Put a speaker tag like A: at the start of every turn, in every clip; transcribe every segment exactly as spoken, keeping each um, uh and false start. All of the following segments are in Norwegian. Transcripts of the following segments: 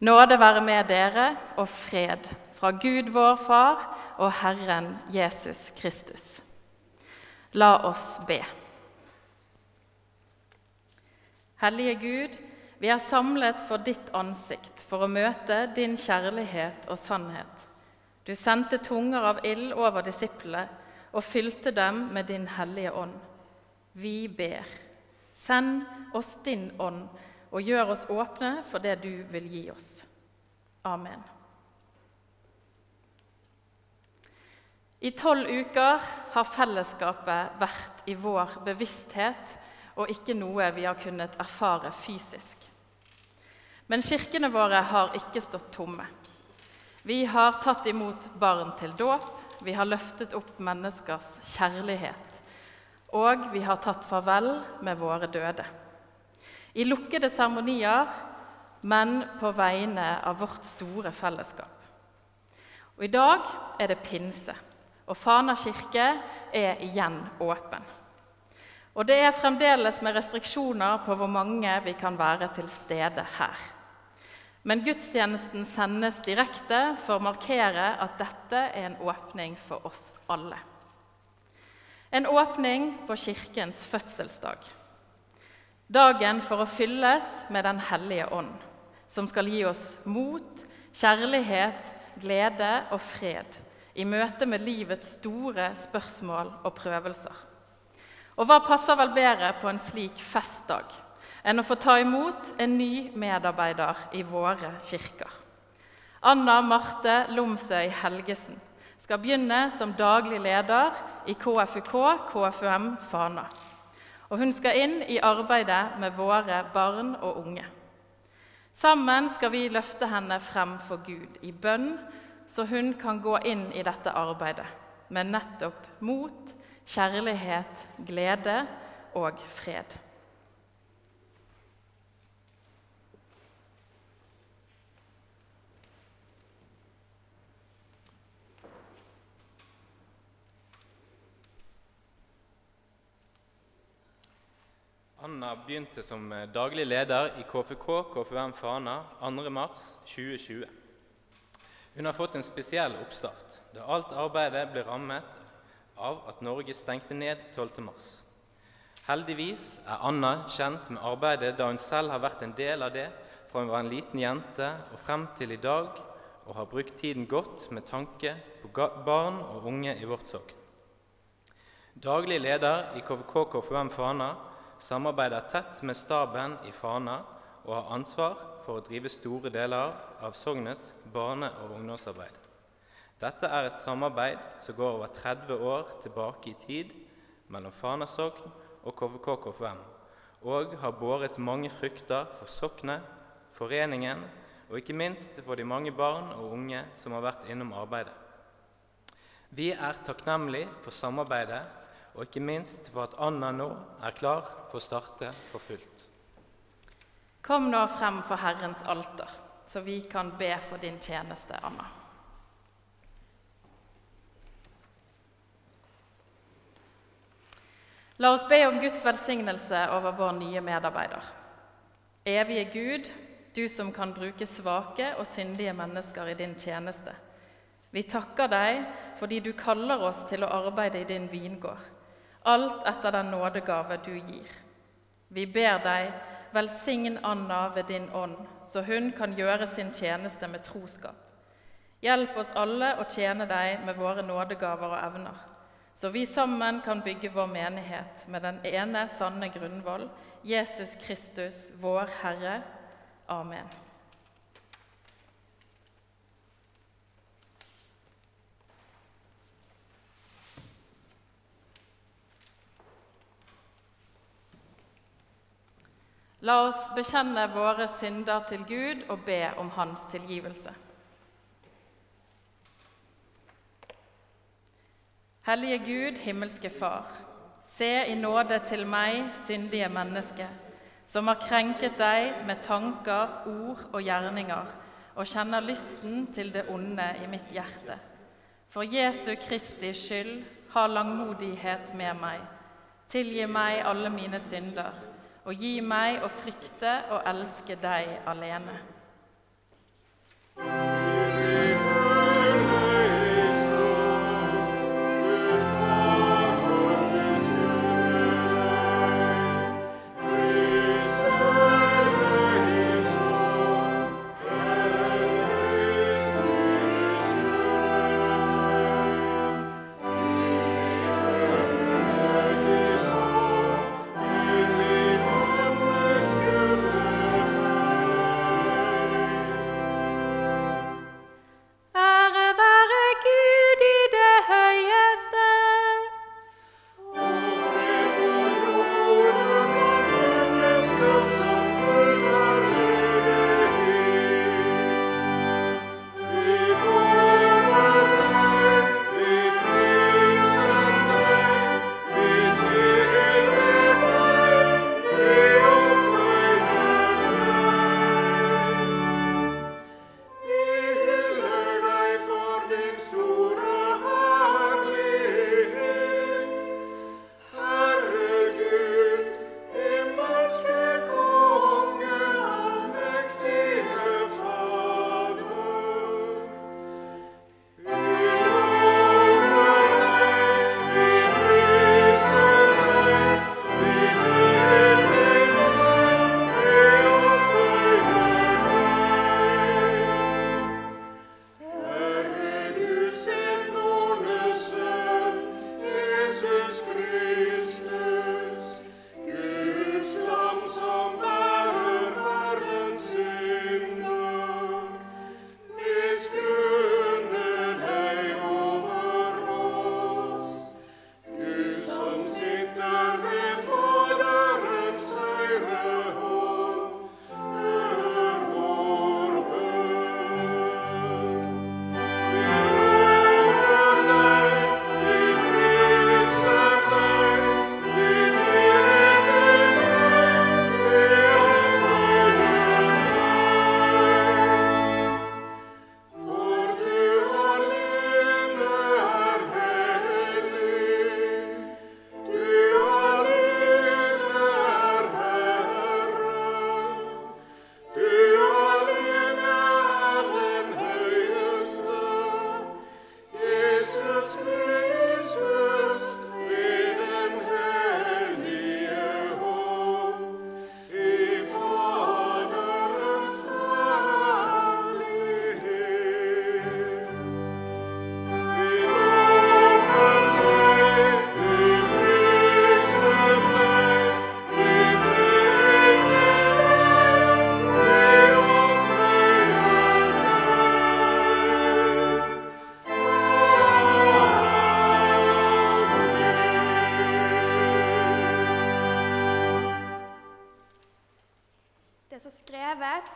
A: Nåde være med dere og fred fra Gud vår Far og Herren Jesus Kristus. La oss be. Hellige Gud, vi er samlet for ditt ansikt for å møte din kjærlighet og sannhet. Du sendte tunger av ild over disiplene og fylte dem med din hellige ånd. Vi ber, send oss din ånd og gjør oss åpne for det du vil gi oss. Amen. I tolv uker har fellesskapet vært i vår bevissthet og ikke noe vi har kunnet erfare fysisk. Men kirkene våre har ikke stått tomme. Vi har tatt imot barn til dåp, vi har løftet opp menneskers kjærlighet, og vi har tatt farvel med våre døde. I lukkede seremonier, men på vegne av vårt store fellesskap. Og i dag er det pinse, og Fana kirke er igjen åpen. Og det er fremdeles med restriksjoner på hvor mange vi kan være til stede her. Men gudstjenesten sendes direkte for å markere at dette er en åpning for oss alle. En åpning på kirkens fødselsdag. Dagen for å fylles med den hellige ånd, som skal gi oss mot, kjærlighet, glede og fred i møte med livets store spørsmål og prøvelser. Og hva passer vel bedre på en slik festdag enn å få ta imot en ny medarbeider i våre kirker? Anna Marte Lomsøy Helgesen skal begynne som daglig leder i K F U K K F U M Fana. Og hun skal inn i arbeidet med våre barn og unge. Sammen skal vi løfte henne frem for Gud i bønn, så hun kan gå inn i dette arbeidet med nettopp mot, kjærlighet, glede og fred.
B: Anna begynte som daglig leder i K F U K K F U M Fana andre mars tjue tjue. Hun har fått en spesiell oppstart, da alt arbeidet ble rammet av at Norge stengte ned tolvte mars. Heldigvis er Anna kjent med arbeidet da hun selv har vært en del av det fra hun var en liten jente og frem til i dag, og har brukt tiden godt med tanke på barn og unge i vårt sogn. Daglig leder i K F U K K F U M Fana samarbeider tett med staben i Fana og har ansvar for å drive store deler av sognets barne- og ungdomsarbeid. Dette er et samarbeid som går over tretti år tilbake i tid mellom Fana sogn og K F U K K F U M, og har båret mange frukter for sognet, foreningen og ikke minst for de mange barn og unge som har vært innom arbeidet. Vi er takknemlige for samarbeidet, og ikke minst for at Anna nå er klar for å starte for fullt.
A: Kom nå frem for Herrens alter, så vi kan be for din tjeneste, Anna. La oss be om Guds velsignelse over vår nye medarbeider. Evige Gud, du som kan bruke svake og syndige mennesker i din tjeneste. Vi takker deg fordi du kaller oss til å arbeide i din vingård, alt etter den nådegave du gir. Vi ber deg, velsign Anna ved din ånd, så hun kan gjøre sin tjeneste med troskap. Hjelp oss alle å tjene deg med våre nådegaver og evner, så vi sammen kan bygge vår menighet med den ene sanne grunnvoll, Jesus Kristus, vår Herre. Amen. La oss bekjenne våre synder til Gud og be om hans tilgivelse. Hellige Gud, himmelske Far, se i nåde til meg, syndige menneske, som har krenket deg med tanker, ord og gjerninger, og kjenner lysten til det onde i mitt hjerte. For Jesu Kristi skyld, ha langmodighet med meg. Tilgi meg alle mine synder, og gi meg å frykte og elske deg alene.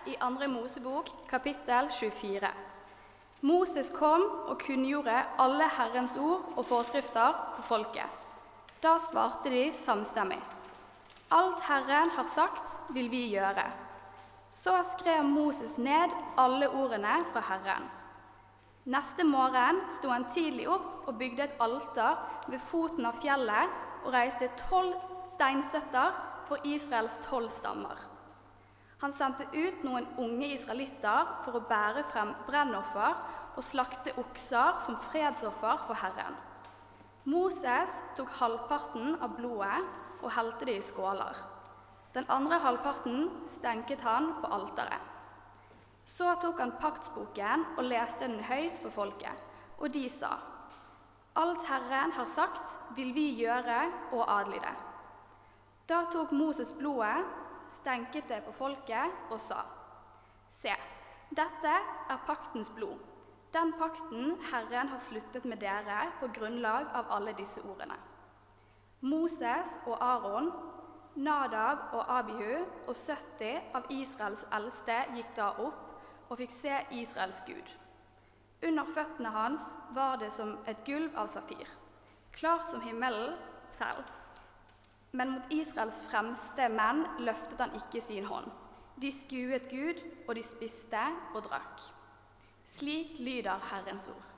C: i andre Mosebok, kapittel tjuefire. Moses kom og kunngjorde alle Herrens ord og forskrifter for folket. Da svarte de samstemmig: Alt Herren har sagt, vil vi gjøre. Så skrev Moses ned alle ordene fra Herren. Neste morgen sto han tidlig opp og bygde et alter ved foten av fjellet og reiste tolv steinstøtter for Israels tolv stammer. Han sendte ut noen unge israelitter for å bære frem brennoffer og slakte okser som fredsoffer for Herren. Moses tok halvparten av blodet og helte det i skåler. Den andre halvparten stenket han på alteret. Så tok han paktsboken og leste den høyt for folket, og de sa: Alt Herren har sagt, vil vi gjøre og adlyde. Da tok Moses blodet, stenket det på folket og sa: Se, dette er paktens blod, den pakten Herren har sluttet med dere på grunnlag av alle disse ordene. Moses og Aaron, Nadab og Abihu og sytti av Israels eldste gikk da opp og fikk se Israels Gud. Under føttene hans var det som et gulv av safir, klart som himmelen selv. Men mot Israels fremste menn løftet han ikke sin hånd. De skuet Gud, og de spiste og drakk. Slik lyder Herrens ord.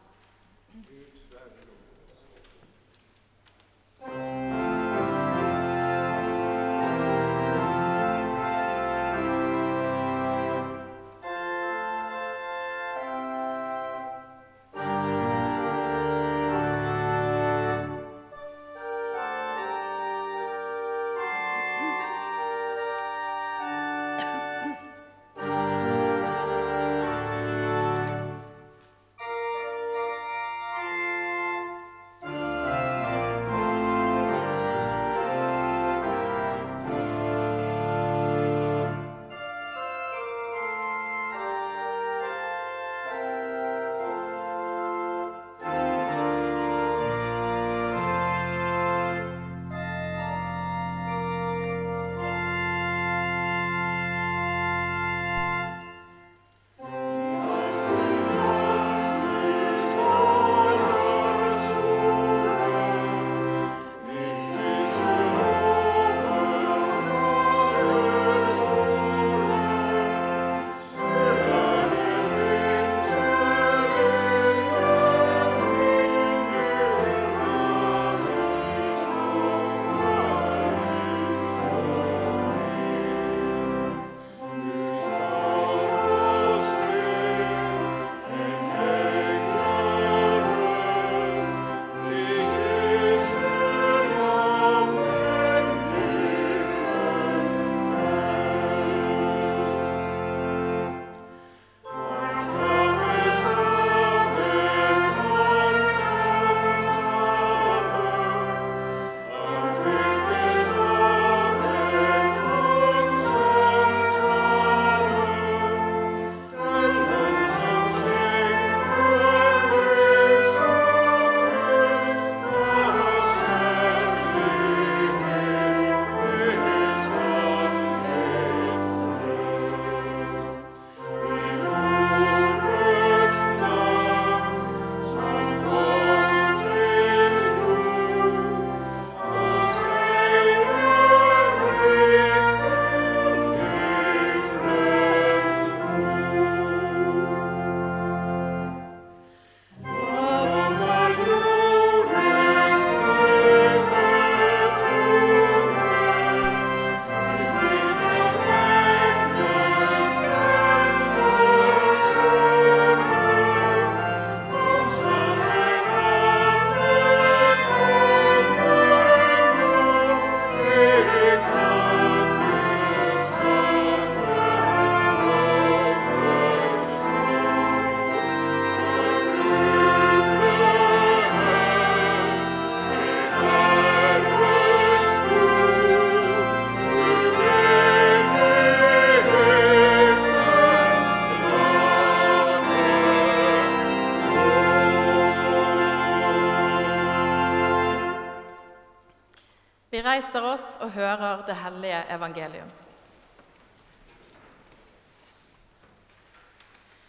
A: Vi reiser oss og hører det hellige evangelium.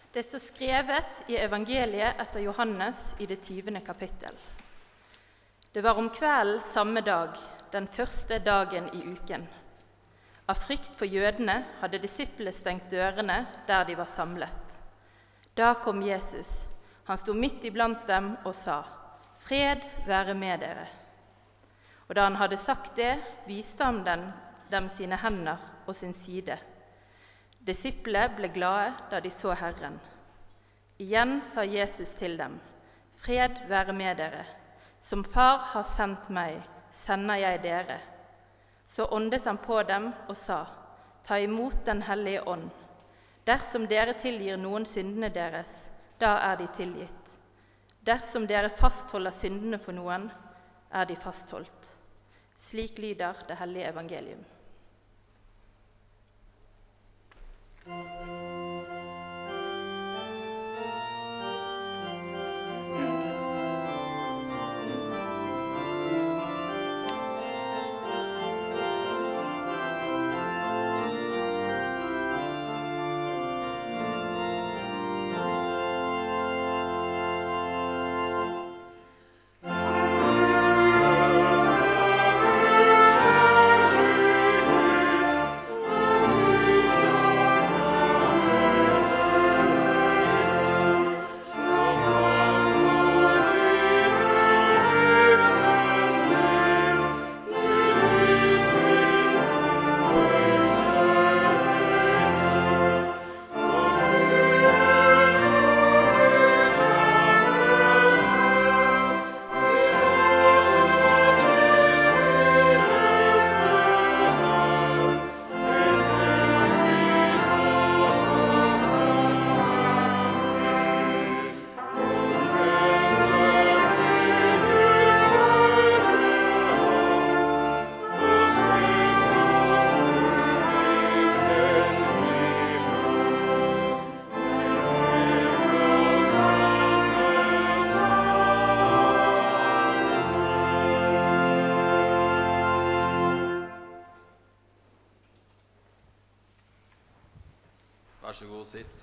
A: Det står skrevet i evangeliet etter Johannes i det tyvende kapittel. Det var om kvelden samme dag, den første dagen i uken. Av frykt for jødene hadde disiplene stengt dørene der de var samlet. Da kom Jesus. Han sto midt iblant dem og sa, «Fred være med dere.» Og da han hadde sagt det, viste han dem, dem sine hender og sin side. Disiplene ble glade da de så Herren. Igjen sa Jesus til dem, «Fred være med dere. Som Far har sendt meg, sender jeg dere.» Så åndet han på dem og sa, «Ta imot den hellige ånd. Dersom dere tilgir noen syndene deres, da er de tilgitt. Dersom dere fastholder syndene for noen, er de fastholdt.» Slik lyder det hellige evangelium.
D: Vær så god, sitt.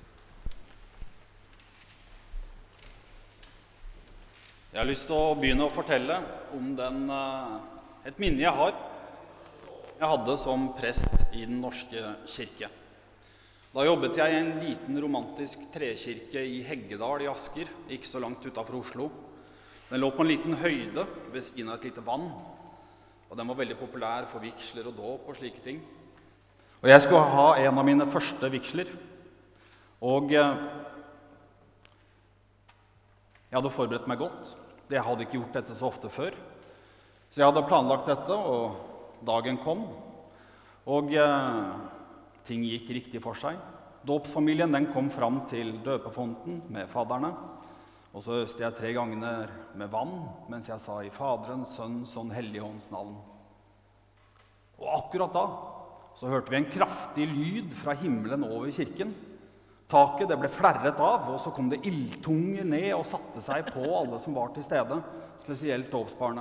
D: Jeg har lyst til å begynne å fortelle om den, et minne jeg har. Jeg hadde som prest i Den norske kirke. Da jobbet jeg i en liten romantisk trekirke i Heggedal i Asker, ikke så langt utenfor Oslo. Den lå på en liten høyde ved siden av et lite vann, og den var veldig populær for vigsler og dåp og slike ting. Og jeg skulle ha en av mine første vigsler. Og jeg hadde forberedt meg godt. Jeg hadde ikke gjort dette så ofte før. Så jeg hadde planlagt dette, og dagen kom. Og ting gikk riktig for seg. Dåpsfamilien den kom fram til døpefonten med fadderne. Og så øste jeg tre ganger med vann, mens jeg sa i Faderens, Sønnens og Helligåndens navn. Og akkurat da så hørte vi en kraftig lyd fra himmelen over kirken. Taket det ble flerret av, og så kom det ildtunger ned og satte seg på alle som var til stede, spesielt dåpsbarnet.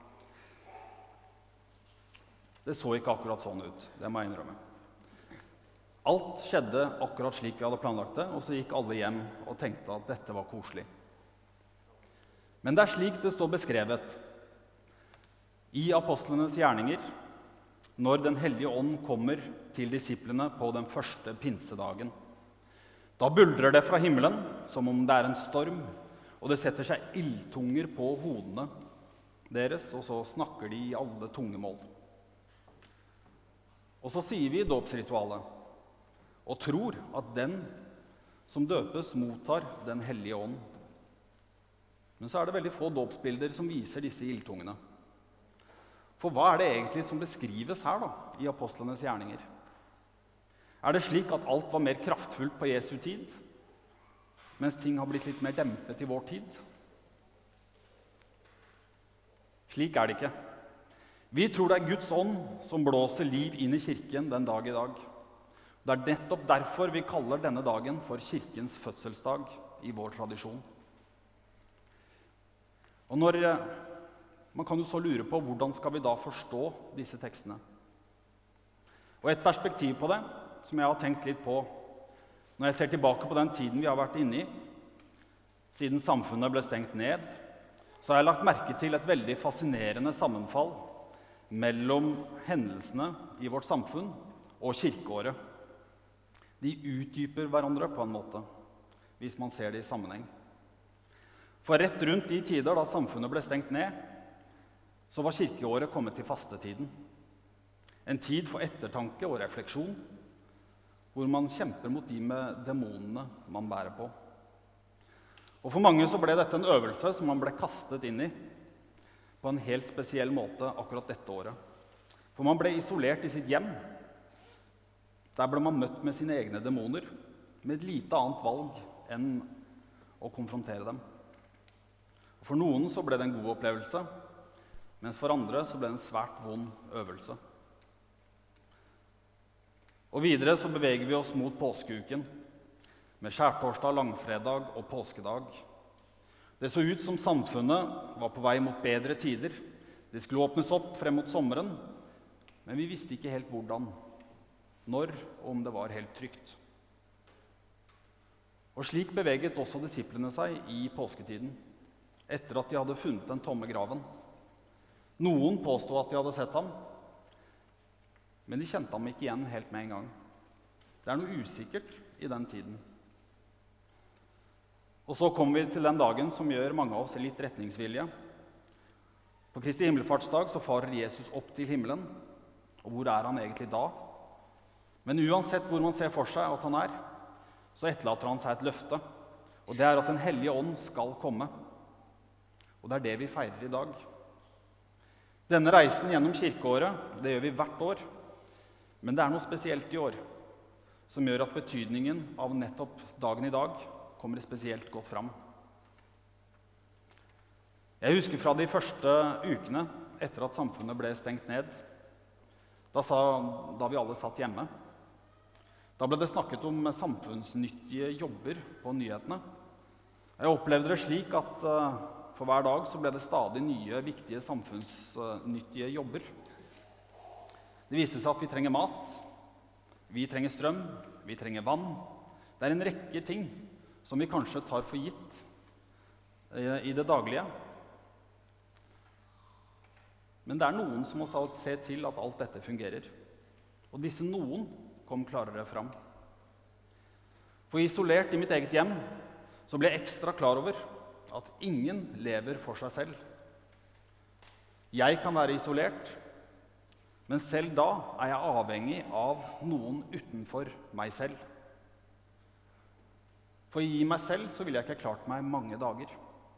D: Det så ikke akkurat sånn ut, det må jeg innrømme. Alt skjedde akkurat slik vi hadde planlagt det, og så gikk alle hjem og tenkte at dette var koselig. Men det er slik det står beskrevet i apostlenes gjerninger, når Den hellige ånd kommer til disiplene på den første pinsedagen. Da buldrer det fra himmelen, som om det er en storm, og det setter seg ildtunger på hodene deres, og så snakker de i alle tungemål. Og så sier vi i dåpsritualet, og tror at den som døpes mottar Den hellige ånd. Men så er det veldig få dåpsbilder som viser disse ildtungene. For hva er det egentlig som beskrives her da, i apostlenes gjerninger? Er det slik at alt var mer kraftfullt på Jesu tid, mens ting har blitt litt mer dempet i vår tid? Slik er det ikke. Vi tror det er Guds ånd som blåser liv inn i kirken den dag i dag. Det er nettopp derfor vi kaller denne dagen for kirkens fødselsdag i vår tradisjon. Og når, man kan jo så lure på hvordan skal vi da forstå disse tekstene. Og et perspektiv på det, som jeg har tenkt litt på Når jeg ser tilbake på den tiden vi har vært inne i, siden samfunnet ble stengt ned, så har jeg lagt merke til et veldig fascinerende sammenfall mellom hendelsene i vårt samfunn og kirkeåret. De utdyper hverandre på en måte, hvis man ser det i sammenheng. For rett rundt de tider da samfunnet ble stengt ned, så var kirkeåret kommet til fastetiden. En tid for ettertanke og refleksjon, hvor man kjemper mot de med demonene man bærer på. Og for mange så ble dette en øvelse som man ble kastet inn i på en helt spesiell måte akkurat dette året. For man ble isolert i sitt hjem. Der ble man møtt med sine egne demoner, med et lite annet valg enn å konfrontere dem. Og for noen så ble det en god opplevelse, mens for andre så ble det en svært vond øvelse. Og videre så beveger vi oss mot påskeuken, med skjærtorsdag, langfredag og påskedag. Det så ut som samfunnet var på vei mot bedre tider. Det skulle åpnes opp frem mot sommeren, men vi visste ikke helt hvordan, når og om det var helt trygt. Og slik beveget også disiplene seg i påsketiden, etter at de hadde funnet den tomme graven. Noen påstod at de hadde sett ham, men de kjente ham ikke igjen helt med en gang. Det er noe usikkert i den tiden. Og så kommer vi til den dagen som gjør mange av oss litt retningsvilje. På Kristi himmelfartsdag så farer Jesus opp til himmelen, og hvor er han egentlig da? Men uansett hvor man ser for seg at han er, så etterlater han seg et løfte, og det er at Den hellige ånd skal komme. Og det er det vi feirer i dag. Denne reisen gjennom kirkeåret, det gjør vi hvert år. Men det er noe spesielt i år, som gjør at betydningen av nettopp dagen i dag kommer spesielt godt fram. Jeg husker fra de første ukene etter at samfunnet ble stengt ned, da, sa, da vi alle satt hjemme. Da ble det snakket om samfunnsnyttige jobber på nyhetene. Jeg opplevde det slik at uh, for hver dag så ble det stadig nye, viktige samfunnsnyttige jobber. Det viste seg at vi trenger mat, vi trenger strøm, vi trenger vann. Det er en rekke ting som vi kanskje tar for gitt uh, i det daglige. Men det er noen som må se til at alt dette fungerer. Og disse noen kom klarere fram. For isolert i mitt eget hjem så ble jeg ekstra klar over at ingen lever for seg selv. Jeg kan være isolert, men selv da er jeg avhengig av noen utenfor meg selv. For i meg selv så ville jeg ikke klart meg mange dager.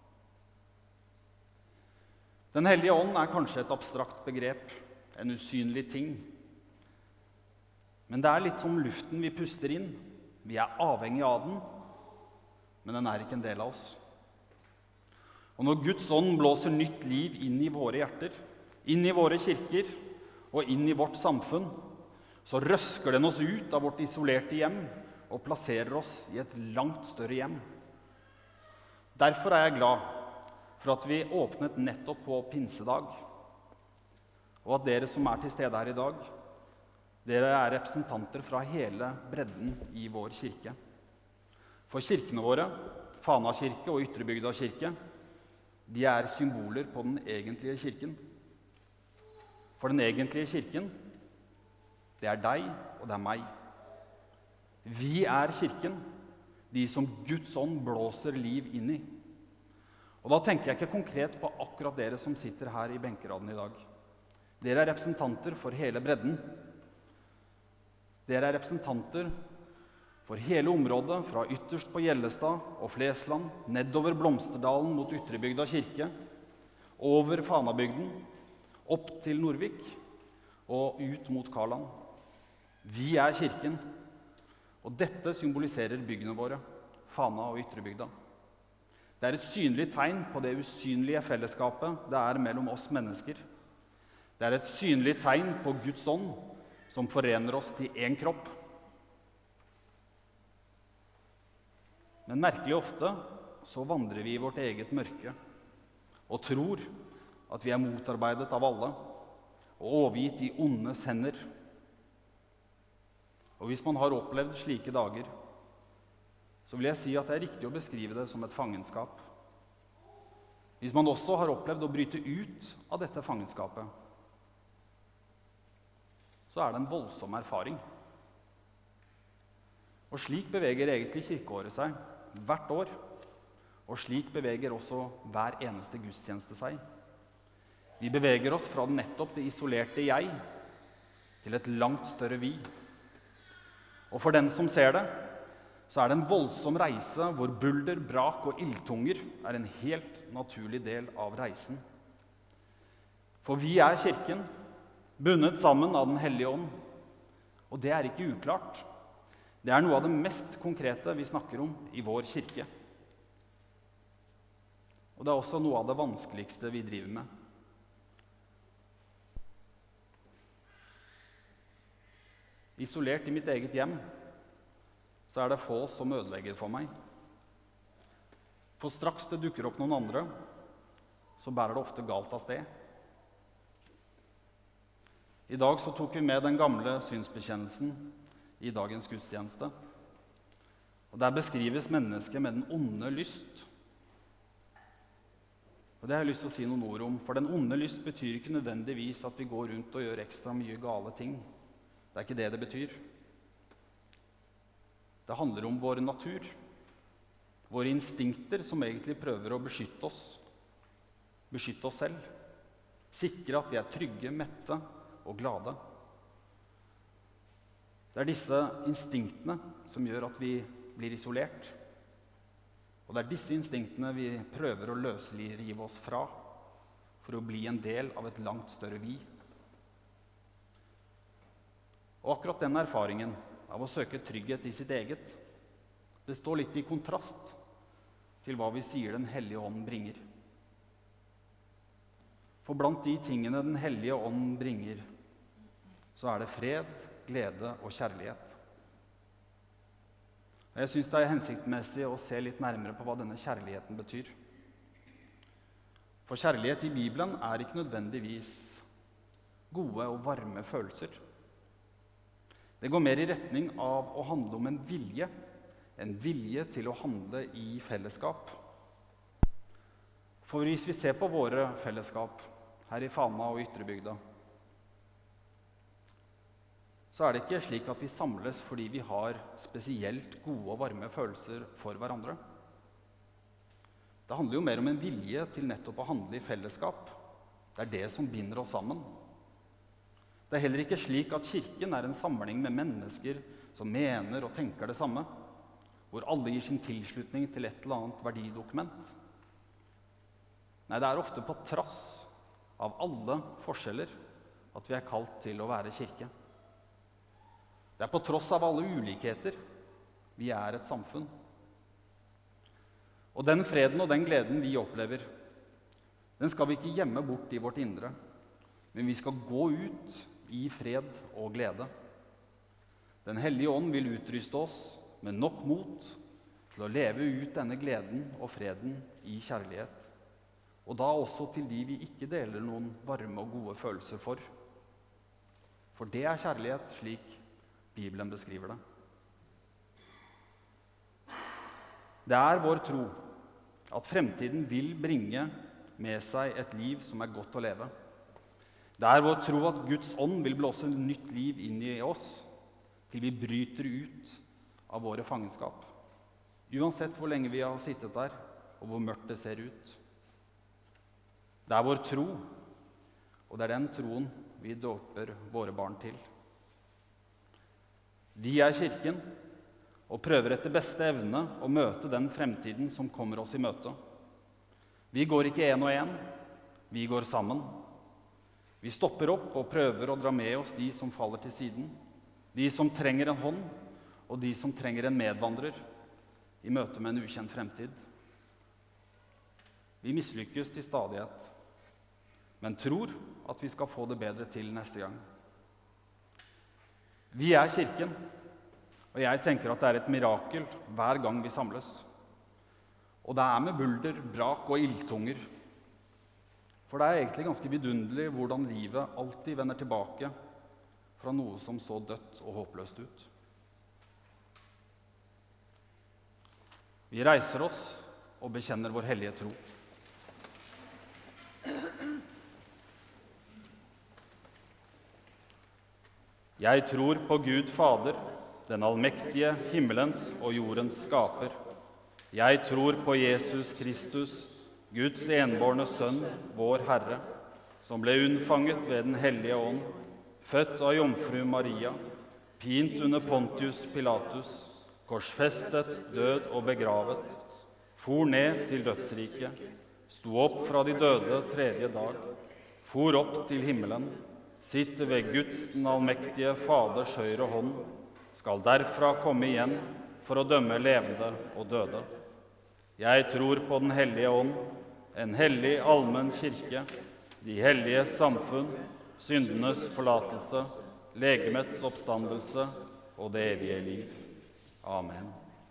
D: Den hellige ånd er kanskje et abstrakt begrep, en usynlig ting. Men det er litt som luften vi puster inn. Vi er avhengig av den, men den er ikke en del av oss. Og når Guds ånd blåser nytt liv inn i våre hjerter, inn i våre kirker og inn i vårt samfunn, så røsker den oss ut av vårt isolerte hjem og plasserer oss i et langt større hjem. Derfor er jeg glad for at vi åpnet nettopp på pinsedag, og at dere som er til stede her i dag, dere er representanter fra hele bredden i vår kirke. For kirkene våre, Fana kirke og Ytrebygda kirke, de er symboler på den egentlige kirken. For den egentlige kirken, det er deg og det er meg. Vi er kirken, de som Guds ånd blåser liv inn i. Og da tenker jeg ikke konkret på akkurat dere som sitter her i benkeraden i dag. Dere er representanter for hele bredden. Dere er representanter for hele området, fra ytterst på Gjellestad og Flesland, nedover Blomsterdalen mot Ytrebygda kirke, over Fanabygden, opp til Norvik og ut mot Karland. Vi er kirken, og dette symboliserer byggene våre, Fana og Ytrebygda. Det er et synlig tegn på det usynlige fellesskapet det er mellom oss mennesker. Det er et synlig tegn på Guds ånd, som forener oss til én kropp. Men merkelig ofte så vandrer vi i vårt eget mørke og tror at vi er motarbeidet av alle og overgitt i ondes hender. Og hvis man har opplevd slike dager, så vil jeg si at det er riktig å beskrive det som et fangenskap. Hvis man også har opplevd å bryte ut av dette fangenskapet, så er det en voldsom erfaring. Og slik beveger egentlig kirkeåret seg hvert år, og slik beveger også hver eneste gudstjeneste seg. Vi beveger oss fra nettopp det isolerte jeg til et langt større vi. Og for den som ser det, så er det en voldsom reise hvor bulder, brak og ildtunger er en helt naturlig del av reisen. For vi er kirken, bundet sammen av Den hellige ånd. Og det er ikke uklart. Det er noe av det mest konkrete vi snakker om i vår kirke. Og det er også noe av det vanskeligste vi driver med. Isolert i mitt eget hjem, så er det få som ødelegger for meg. For straks det dukker opp noen andre, så bærer det ofte galt av sted. I dag så tok vi med den gamle synsbekjennelsen i dagens gudstjeneste. Og der beskrives mennesket med den onde lyst. Og det har jeg lyst til å si noen ord om, for den onde lyst betyr ikke nødvendigvis at vi går rundt og gjør ekstra mye gale ting. Det er ikke det det betyr. Det handler om vår natur, våre instinkter som egentlig prøver å beskytte oss, beskytte oss selv, sikre at vi er trygge, mette og glade. Det er disse instinktene som gjør at vi blir isolert. Og det er disse instinktene vi prøver å løsrive oss fra for å bli en del av et langt større vi. Og akkurat den erfaringen av å søke trygghet i sitt eget, det står litt i kontrast til hva vi sier Den hellige ånd bringer. For blant de tingene Den hellige ånd bringer, så er det fred, glede og kjærlighet. Og jeg synes det er hensiktsmessig å se litt nærmere på hva denne kjærligheten betyr. For kjærlighet i Bibelen er ikke nødvendigvis gode og varme følelser. Det går mer i retning av å handle om en vilje, en vilje til å handle i fellesskap. For hvis vi ser på våre fellesskap her i Fana og Ytrebygda, så er det ikke slik at vi samles fordi vi har spesielt gode og varme følelser for hverandre. Det handler jo mer om en vilje til nettopp å handle i fellesskap. Det er det som binder oss sammen. Det er heller ikke slik at kirken er en samling med mennesker som mener og tenker det samme, hvor alle gir sin tilslutning til et eller annet verdidokument. Nei, det er ofte på trass av alle forskjeller at vi er kalt til å være kirke. Det er på tross av alle ulikheter vi er et samfunn. Og den freden og den gleden vi opplever, den skal vi ikke gjemme bort i vårt indre, men vi skal gå ut i fred og glede. Den hellige ånd vil utruste oss med nok mot til å leve ut denne gleden og freden i kjærlighet. Og da også til de vi ikke deler noen varme og gode følelser for. For det er kjærlighet slik Bibelen beskriver det. Det er vår tro at fremtiden vil bringe med seg et liv som er godt å leve. Det er vår tro at Guds ånd vil blåse nytt liv inn i oss til vi bryter ut av våre fangenskap. Uansett hvor lenge vi har sittet der, og hvor mørkt det ser ut. Det er vår tro, og det er den troen vi dåper våre barn til. Vi er kirken, og prøver etter beste evne å møte den fremtiden som kommer oss i møte. Vi går ikke en og en, vi går sammen. Vi stopper opp og prøver å dra med oss de som faller til siden, de som trenger en hånd, og de som trenger en medvandrer i møte med en ukjent fremtid. Vi mislykkes til stadighet, men tror at vi skal få det bedre til neste gang. Vi er kirken, og jeg tenker at det er et mirakel hver gang vi samles. Og det er med bulder, brak og ildtunger. For det er egentlig ganske vidunderlig hvordan livet alltid vender tilbake fra noe som så dødt og håpløst ut. Vi reiser oss og bekjenner vår hellige tro. Jeg tror på Gud Fader, den allmektige himmelens og jordens skaper. Jeg tror på Jesus Kristus, Guds enbårne sønn, vår Herre, som ble unnfanget ved den hellige ånd, født av jomfru Maria, pint under Pontius Pilatus, korsfestet, død og begravet, for ned til dødsriket, sto opp fra de døde tredje dag, for opp til himmelen, sitter ved Guds den allmektige Faders høyre hånd, skal derfra komme igjen for å dømme levende og døde. Jeg tror på den hellige ånd, en hellig allmenn kirke, de hellige samfunn, syndenes forlatelse, legemets oppstandelse og det evige liv. Amen.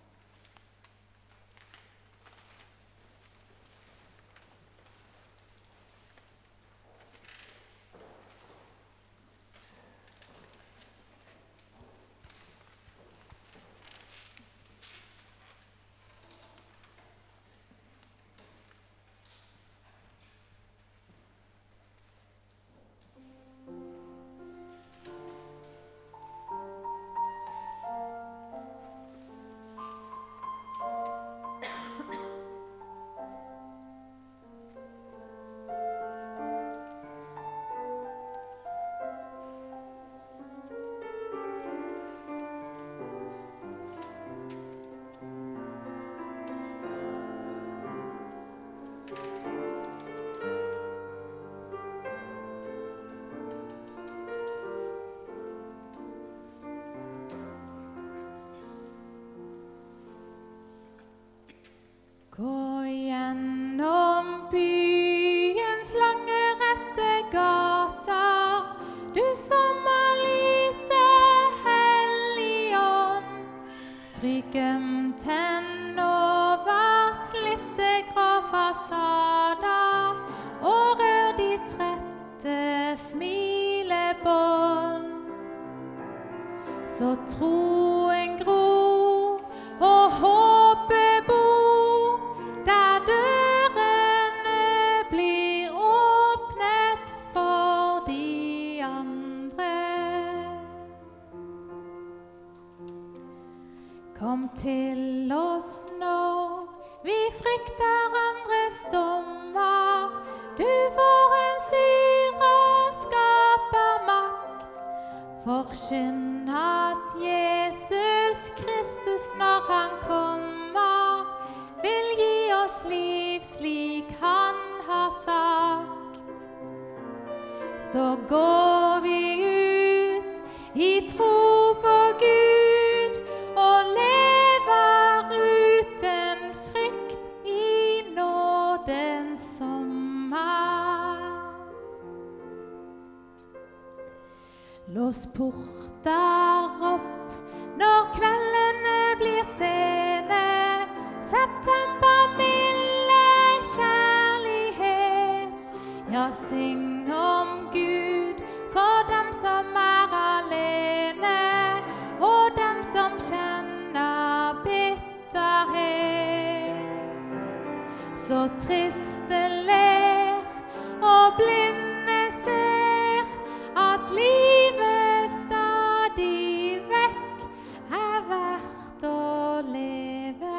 E: Gå gjennom byens lange rette gater, du som er lyset, hellig ånd. Stryk gømtenn over slitte grå fasader, og rør de trette smilebånd. Så troen gror og håpet bor, der dørene blir åpnet for de andre. Kom til oss nå, vi frykter andres dommer. Du våren syre skaper makt. Forkynn at Jesus Kristus når han kommer, vil gi oss liv slik han har sagt. Så går vi ut i tro på Gud og lever uten frykt i nådens sommer. Lås porter opp når kveldene blir sene. September milde kjærlighet. Ja, syng om Gud for dem som er alene, og dem som kjenner bitterhet. Så triste ler og blinde ser at livet stadig vekk er verdt å leve.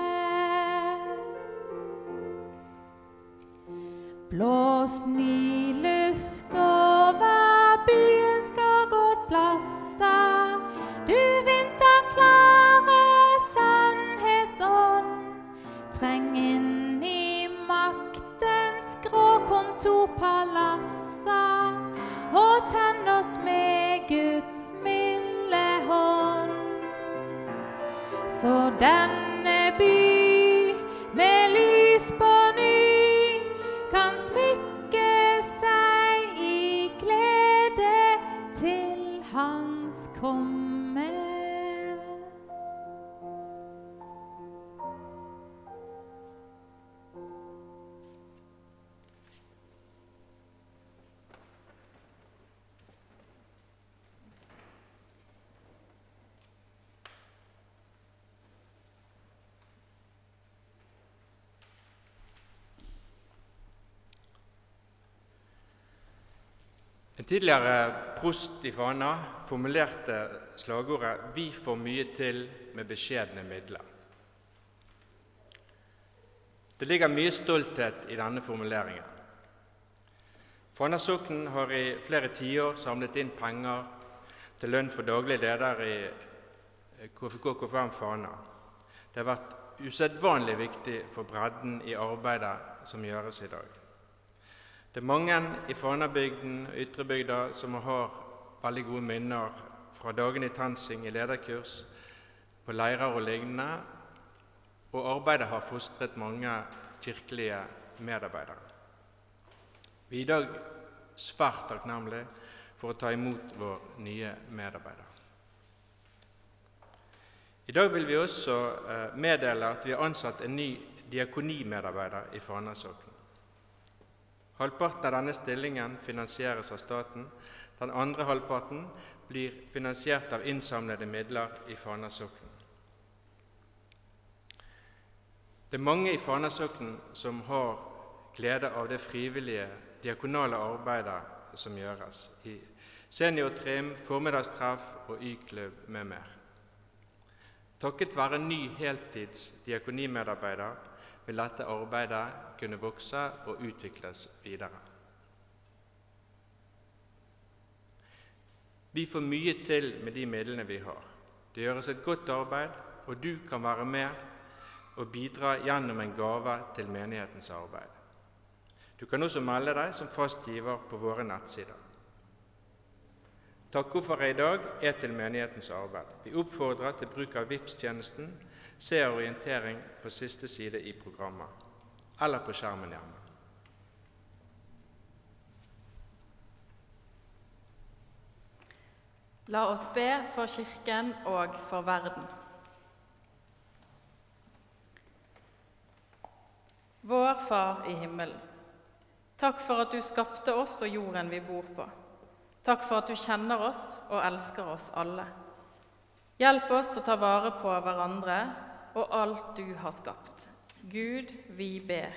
E: Blås ny luft over byens gårdplasser, du vinterklare sannhetsånd. Treng inn i maktens grå kontorpalasser, og tenn oss med Guds milde hånd. Så denne by med lys på ny kan smykke seg i glede til hans komme.
F: En tidligere prost i Fana formulerte slagordet «Vi får mye til med beskjedne midler». Det ligger mye stolthet i denne formuleringen. Fana sokn har i flere tiår samlet inn penger til lønn for daglig leder i K F K K F U M Fana. Det har vært usedvanlig viktig for bredden i arbeidet som gjøres i dag. Det er mange i Fanabygden og Ytrebygda som har veldig gode minner fra dagen i Tensing i lederkurs, på leirer og lignende, og arbeidet har fostret mange kirkelige medarbeidere. Vi er i dag svært takknemlige for å ta imot vår nye medarbeider. I dag vil vi også meddele at vi har ansatt en ny diakonimedarbeider i Fana sokn. Halvparten av denne stillingen finansieres av staten, den andre halvparten blir finansiert av innsamlede midler i Fana sokn. Det er mange i Fana sokn som har glede av det frivillige diakonale arbeidet som gjøres i seniortrim, formiddagstreff og y-klubb med mer. Takket være ny heltids diakonimedarbeider vil dette arbeidet kunne vokse og utvikles videre. Vi får mye til med de midlene vi har. Det gjøres et godt arbeid, og du kan være med og bidra gjennom en gave til menighetens arbeid. Du kan også melde deg som fastgiver på våre nettsider. Takkofferet i dag er til menighetens arbeid. Vi oppfordrer til bruk av Vipps-tjenesten. Se orientering på siste side i programmet, eller på skjermen hjemme.
A: La oss be for kirken og for verden. Vår Far i himmelen, takk for at du skapte oss og jorden vi bor på. Takk for at du kjenner oss og elsker oss alle. Hjelp oss å ta vare på hverandre og alt du har skapt. Gud, vi ber.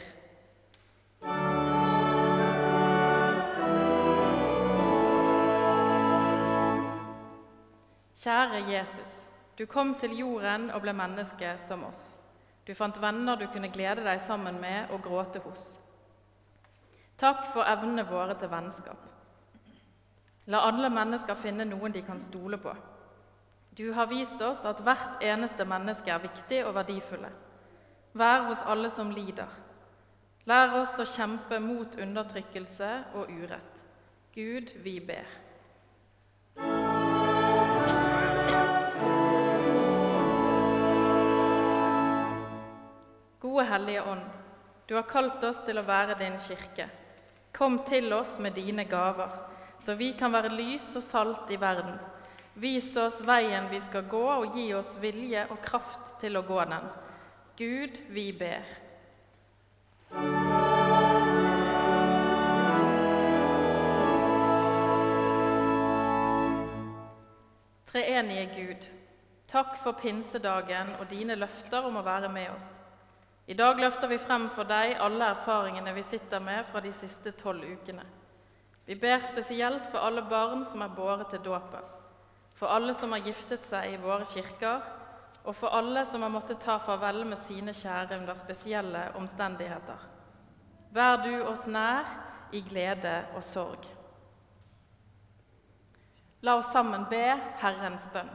A: Kjære Jesus, du kom til jorden og ble menneske som oss. Du fant venner du kunne glede deg sammen med og gråte hos. Takk for evnene våre til vennskap. La alle mennesker finne noen de kan stole på. Du har vist oss at hvert eneste menneske er viktig og verdifulle. Vær hos alle som lider. Lær oss å kjempe mot undertrykkelse og urett. Gud, vi ber. Gode Hellige Ånd, du har kalt oss til å være din kirke. Kom til oss med dine gaver, så vi kan være lys og salt i verden. Vis oss veien vi skal gå, og gi oss vilje og kraft til å gå den. Gud, vi ber. Treenige Gud, takk for pinsedagen og dine løfter om å være med oss. I dag løfter vi frem for deg alle erfaringene vi sitter med fra de siste tolv ukene. Vi ber spesielt for alle barn som er båret til dåpen, for alle som har giftet seg i våre kirker, og for alle som har måttet ta farvel med sine kjære under spesielle omstendigheter. Vær du oss nær i glede og sorg. La oss sammen be Herrens bønn.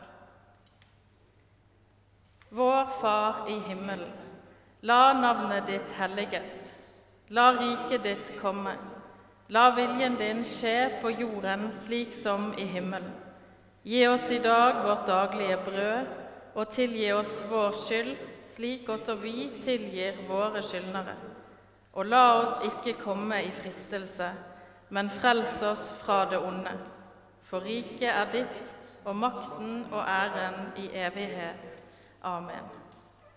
A: Vår Far i himmelen, la navnet ditt helliges, la riket ditt komme, la viljen din skje på jorden slik som i himmelen. Gi oss i dag vårt daglige brød, og tilgi oss vår skyld, slik også vi tilgir våre skyldnere. Og la oss ikke komme i fristelse, men frels oss fra det onde. For riket er ditt, og makten og æren i evighet. Amen.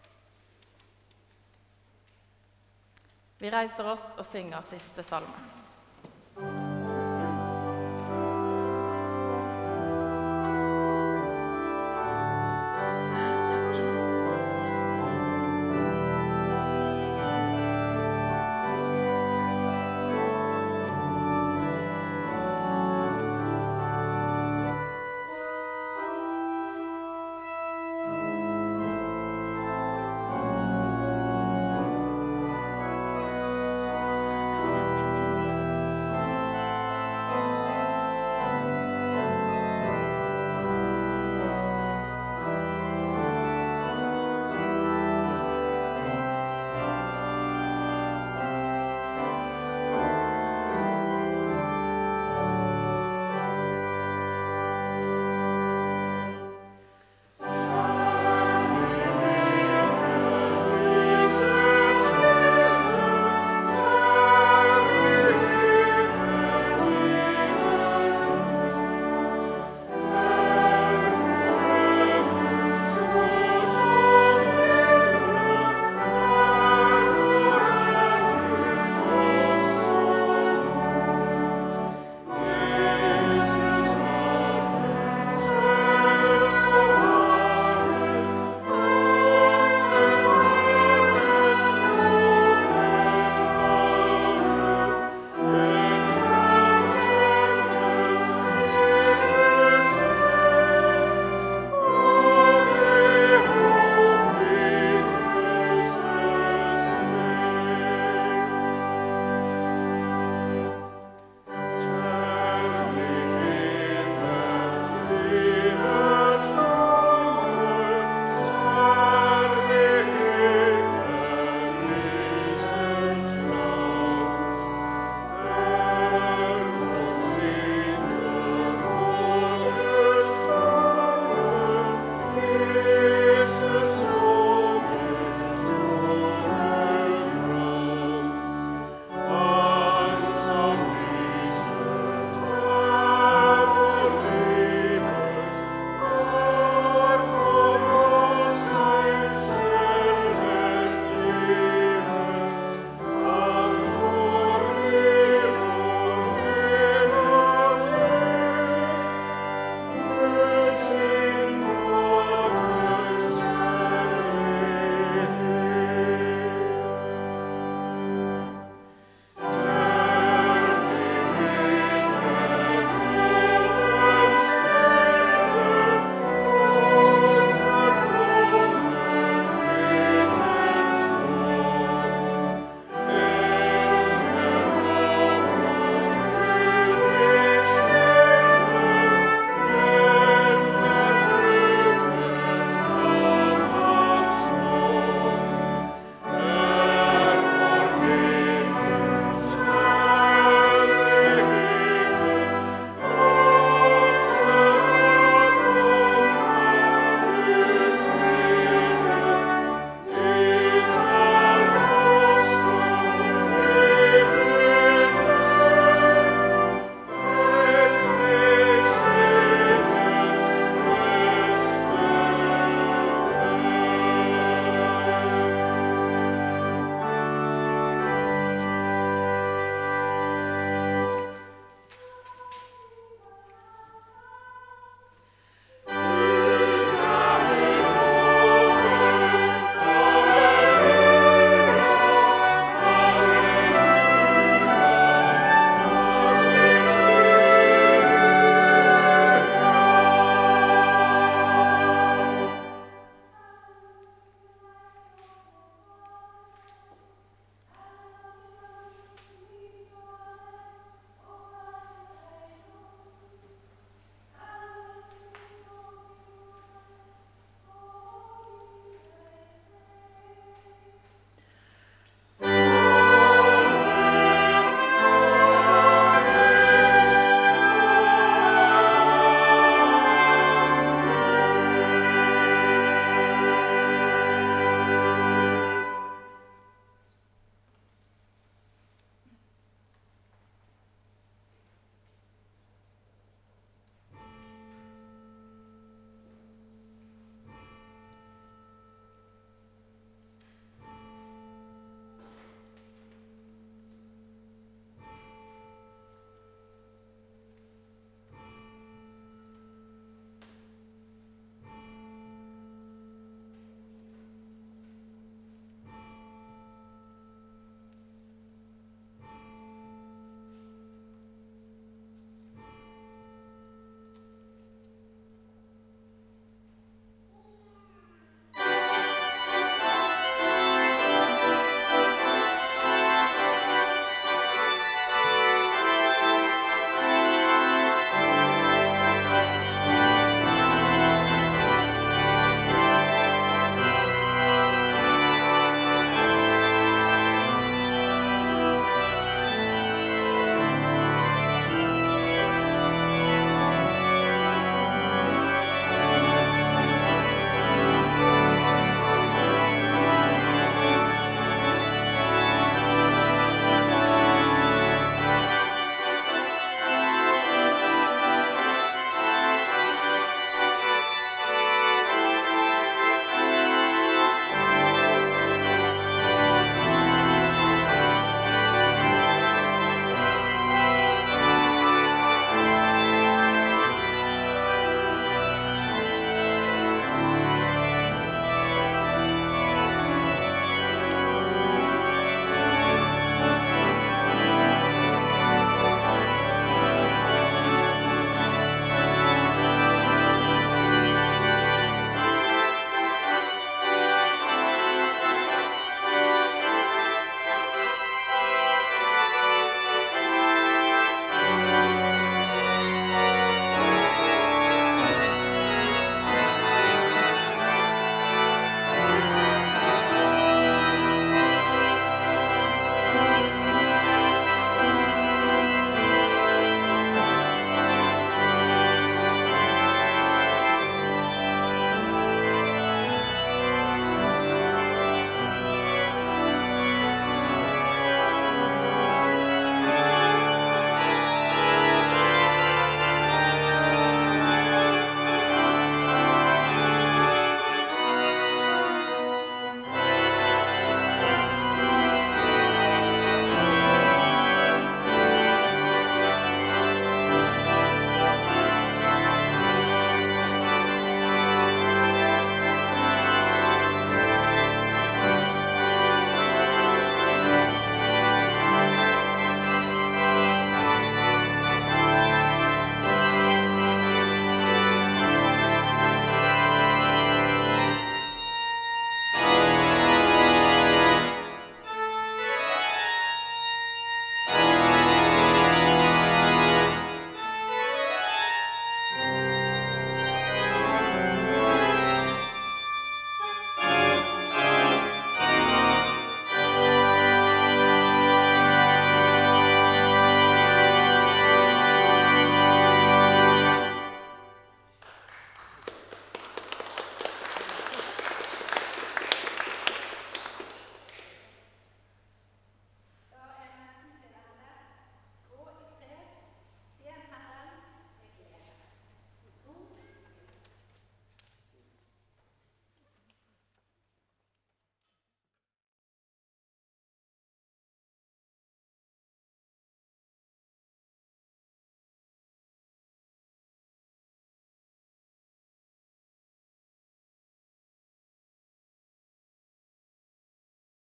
A: Vi reiser oss og synger siste salme.